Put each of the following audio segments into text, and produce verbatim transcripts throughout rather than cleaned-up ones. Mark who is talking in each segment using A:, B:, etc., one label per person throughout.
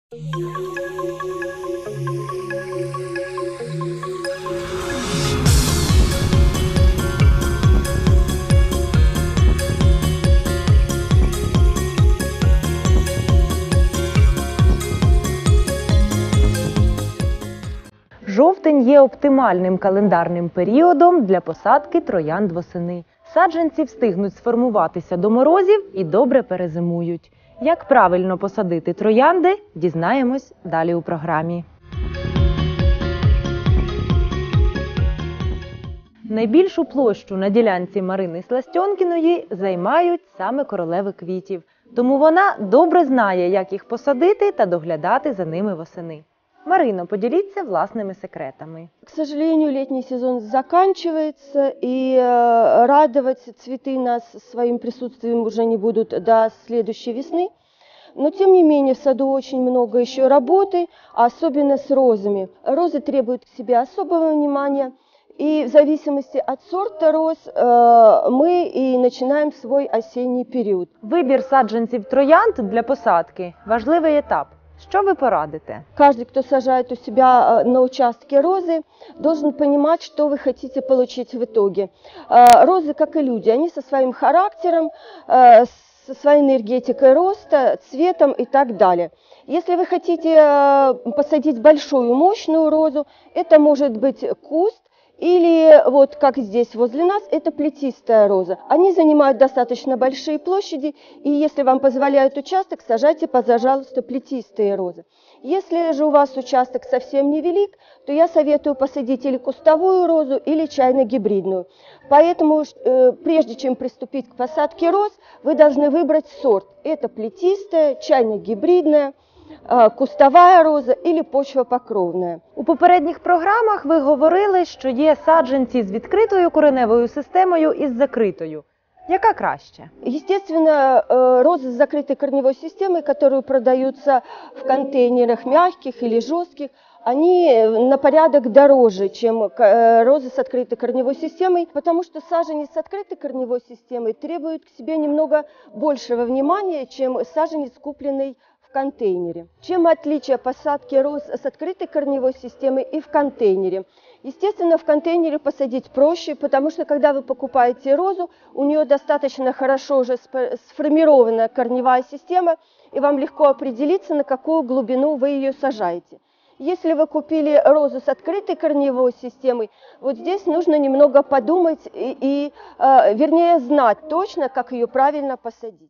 A: Жовтень є оптимальним календарним періодом для посадки троянд восени. Саджанці встигнуть сформуватися до морозів і добре перезимують. Як правильно посадити троянди, дізнаємось далі у програмі. Найбільшу площу на ділянці Марини Сластьонкіної займають саме королеви квітів. Тому вона добре знає, як їх посадити та доглядати за ними восени. Марино, поділіться власними секретами.
B: К сожалению, летний сезон заканчивается, и э, радовать цветы нас своим присутствием уже не будут до следующей весны. Но, тем не менее, в саду очень много еще работы, особенно с розами. Розы требуют к себе особого внимания, и в зависимости от сорта роз э, мы и начинаем свой осенний период.
A: Вибір саджанців троянд для посадки – важливий етап. Що ви порадите?
B: Каждый, кто сажает у себя на участке розы, должен понимать, что вы хотите получить в итоге. Розы, как и люди, они со своим характером, со своей энергетикой роста, цветом и так далее. Если вы хотите посадить большую, мощную розу, это может быть куст, или вот как здесь возле нас, это плетистая роза. Они занимают достаточно большие площади, и если вам позволяет участок, сажайте, пожалуйста, плетистые розы. Если же у вас участок совсем невелик, то я советую посадить или кустовую розу, или чайно-гибридную. Поэтому, э, прежде чем приступить к посадке роз, вы должны выбрать сорт. Это плетистая, чайно-гибридная, кустова роза или почвопокровна.
A: У попередніх програмах ви говорили, що є саджанці з відкритою кореневою системою і з закритою. Яка краще?
B: Естественно, розы с закрытой корневой системой, которые продаются в контейнерах мягких или жестких, они на порядок дороже, чем розы с открытой корневой системой, потому что саженец с открытой корневой системой требует к себе немного большего внимания, чем саженец, купленный в контейнере. Чем отличие посадки роз с открытой корневой системой и в контейнере? Естественно, в контейнере посадить проще, потому что когда вы покупаете розу, у нее достаточно хорошо уже сформированная корневая система, и вам легко определиться, на какую глубину вы ее сажаете. Если вы купили розу с открытой корневой системой, вот здесь нужно немного подумать и, и э, вернее, знать точно, как ее правильно посадить.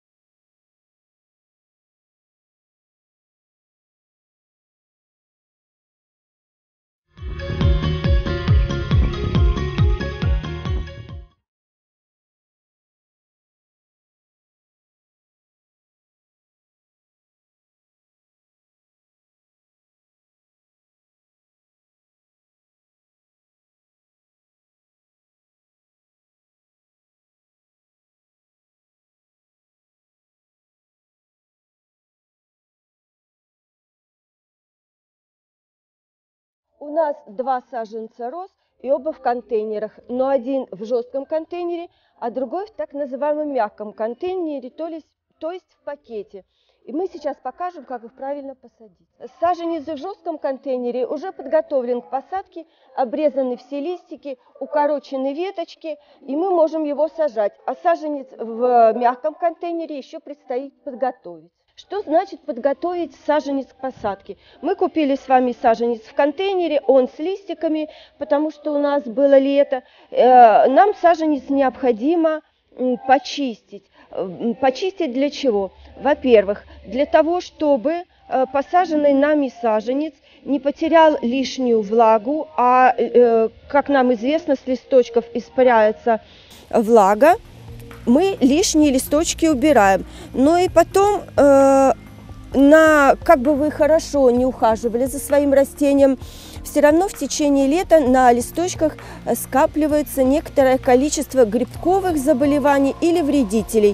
B: У нас два саженца роз, и оба в контейнерах, но один в жестком контейнере, а другой в так называемом мягком контейнере, то есть, то есть в пакете. И мы сейчас покажем, как их правильно посадить. Саженец в жестком контейнере уже подготовлен к посадке, обрезаны все листики, укорочены веточки, и мы можем его сажать. А саженец в мягком контейнере еще предстоит подготовить. Что значит подготовить саженец к посадке? Мы купили с вами саженец в контейнере, он с листиками, потому что у нас было лето. Нам саженец необходимо почистить. Почистить для чего? Во-первых, для того, чтобы посаженный нами саженец не потерял лишнюю влагу, а, как нам известно, с листочков испаряется влага. Мы лишние листочки убираем. Но и потом, э, на, как бы вы хорошо не ухаживали за своим растением, все равно в течение лета на листочках скапливается некоторое количество грибковых заболеваний или вредителей.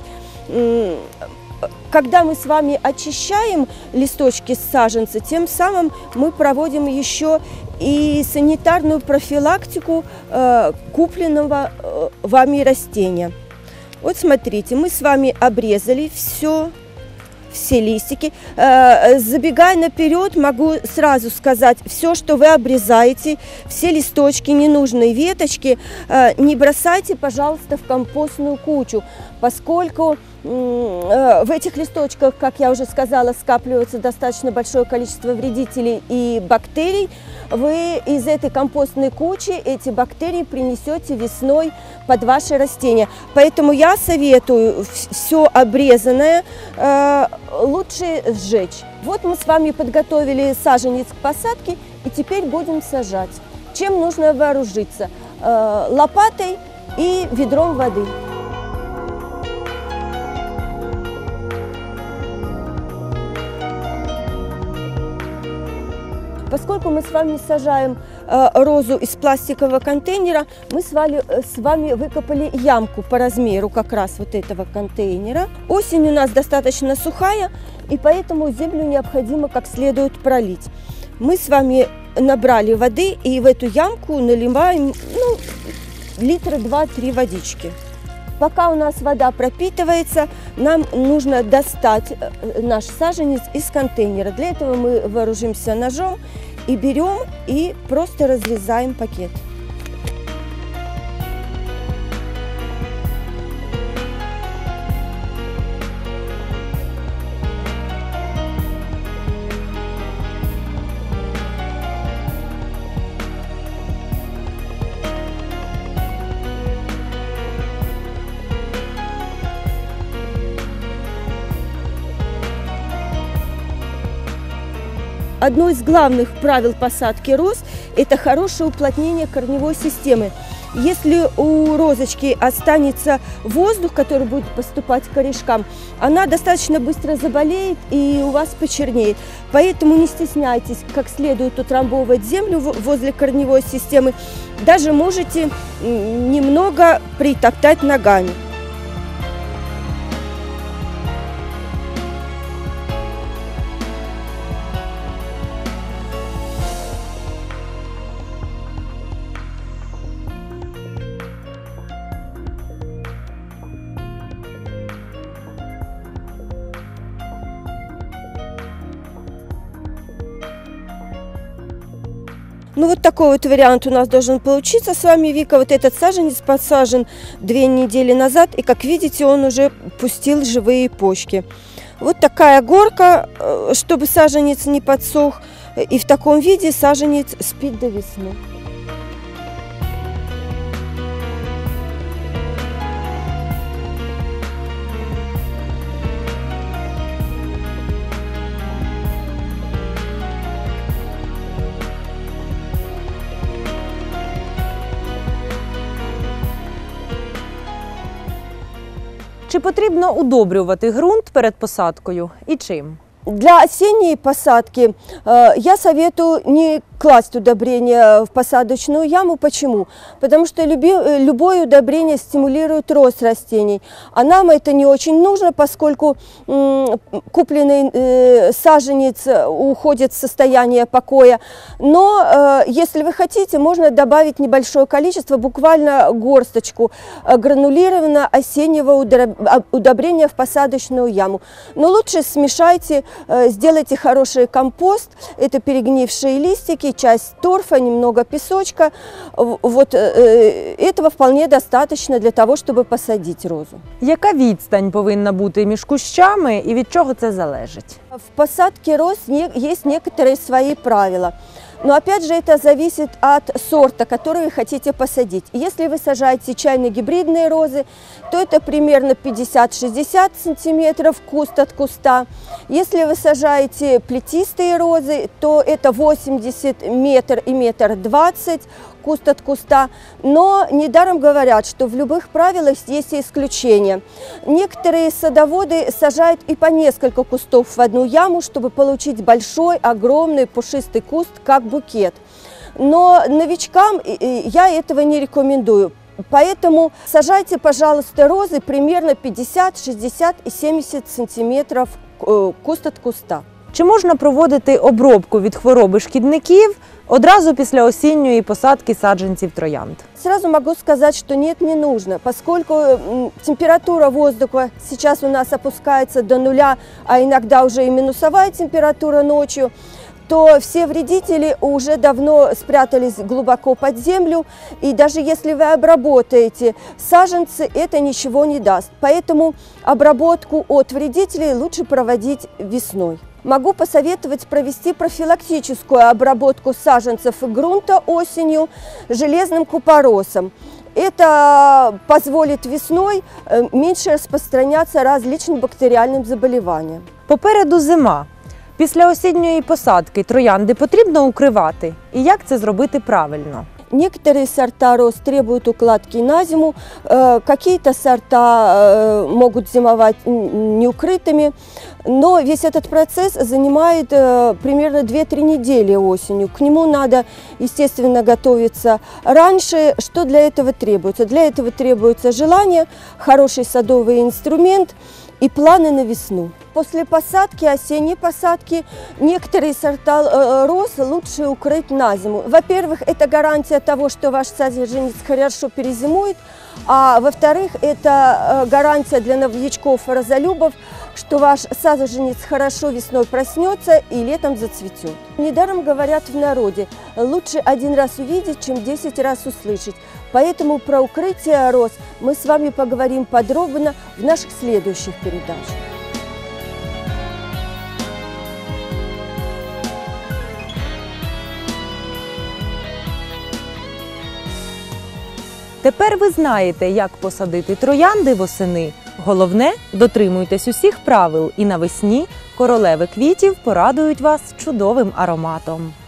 B: Когда мы с вами очищаем листочки с саженца, тем самым мы проводим еще и санитарную профилактику э, купленного э, вами растения. Вот смотрите, мы с вами обрезали все, все листики. Э, забегая наперед, могу сразу сказать, все, что вы обрезаете, все листочки, ненужные веточки, э, не бросайте, пожалуйста, в компостную кучу, поскольку в этих листочках, как я уже сказала, скапливается достаточно большое количество вредителей и бактерий. Вы из этой компостной кучи эти бактерии принесете весной под ваши растения. Поэтому я советую все обрезанное э, лучше сжечь. Вот мы с вами подготовили саженец к посадке, и теперь будем сажать. Чем нужно вооружиться? Э, лопатой и ведром воды. Поскольку мы с вами сажаем э, розу из пластикового контейнера, мы с вами, с вами выкопали ямку по размеру как раз вот этого контейнера. Осень у нас достаточно сухая, и поэтому землю необходимо как следует пролить. Мы с вами набрали воды и в эту ямку наливаем ну, литра два-три водички. Пока у нас вода пропитывается, нам нужно достать наш саженец из контейнера. Для этого мы вооружимся ножом и берем и просто разрезаем пакет. Одно из главных правил посадки роз – это хорошее уплотнение корневой системы. Если у розочки останется воздух, который будет поступать к корешкам, она достаточно быстро заболеет и у вас почернеет. Поэтому не стесняйтесь как следует утрамбовывать землю возле корневой системы. Даже можете немного притоптать ногами. Ну вот такой вот вариант у нас должен получиться с вами, Вика. Вот этот саженец посажен две недели назад, и как видите, он уже пустил живые почки. Вот такая горка, чтобы саженец не подсох, и в таком виде саженец спит до весны.
A: Чи потрібно удобрювати ґрунт перед посадкою і чим?
B: Для осенней посадки э, я советую не класть удобрения в посадочную яму. Почему? Потому что люби, любое удобрение стимулирует рост растений. А нам это не очень нужно, поскольку м, купленный э, саженец уходит в состояние покоя. Но э, если вы хотите, можно добавить небольшое количество, буквально горсточку э, гранулированного осеннего удобрения в посадочную яму. Но лучше смешайте, э, сделайте хороший компост. Это перегнившие листики, часть торфа, немного песочка. Вот э, этого вполне достаточно для того, чтобы посадить розу.
A: Яка відстань повинна бути між кущами і від чого це залежить?
B: В посадке роз есть некоторые свои правила. Но опять же это зависит от сорта, который вы хотите посадить. Если вы сажаете чайно-гибридные розы, то это примерно пятьдесят-шестьдесят сантиметров куст от куста. Если вы сажаете плетистые розы, то это восемьдесят метр и метр двадцать куст от куста. Но недаром говорят, что в любых правилах есть исключения. Некоторые садоводы сажают и по несколько кустов в одну яму, чтобы получить большой, огромный, пушистый куст, как букет. Но новичкам я этого не рекомендую. Поэтому сажайте, пожалуйста, розы примерно пятьдесят, шестьдесят и семьдесят сантиметров куст от куста.
A: Чи можна проводити обробку від хвороби шкідників одразу після осінньої посадки саджанців троянд?
B: Сразу могу сказать, что нет, не нужно, поскольку м, температура воздуха сейчас у нас опускается до нуля, а иногда уже и минусовая температура ночью, то все вредители уже давно спрятались глубоко под землю, и даже если вы обработаете саженцы, это ничего не даст. Поэтому обработку от вредителей лучше проводить весной. Могу посоветовать провести профилактическую обработку саженцев и грунта осенью железным купоросом. Это позволит весной меньше распространяться различным бактериальным заболеваниям.
A: Попереду зима. Після осінньої посадки троянди потрібно укривати. І як це зробити правильно?
B: Некоторые сорта роз требуют укладки на зиму, какие-то сорта могут зимовать неукрытыми, но весь этот процесс занимает примерно две-три недели осенью. К нему надо, естественно, готовиться раньше. Что для этого требуется? Для этого требуется желание, хороший садовый инструмент и планы на весну. После посадки, осенней посадки, некоторые сорта роз лучше укрыть на зиму. Во-первых, это гарантия того, что ваш саженец хорошо перезимует, а во-вторых, это гарантия для новичков-розолюбов, что ваш саженец хорошо весной проснется и летом зацветет. Недаром говорят в народе, лучше один раз увидеть, чем десять раз услышать. Поэтому про укрытие роз мы с вами поговорим подробно в наших следующих передачах.
A: Тепер ви знаєте, як посадити троянди восени. Головне – дотримуйтесь усіх правил і навесні королеви квітів порадують вас чудовим ароматом.